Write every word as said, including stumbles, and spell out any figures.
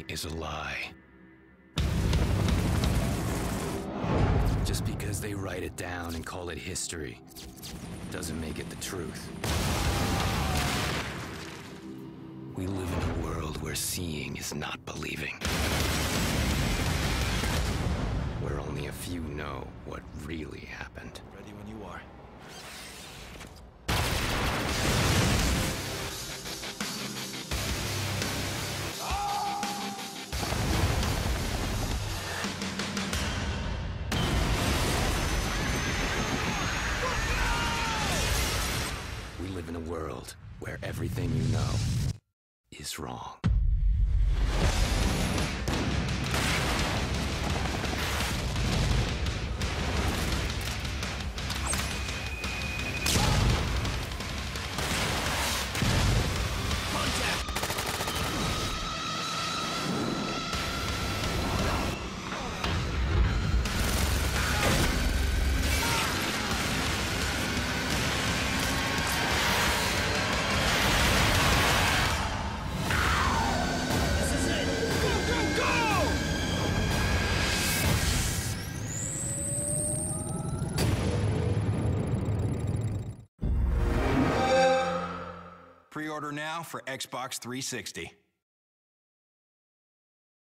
is a lie. Just because they write it down and call it history doesn't make it the truth. We live in a world where seeing is not believing. Where only a few know what really happened. Ready when you are. We live in a world where everything you know is wrong. Pre-order now for Xbox three sixty.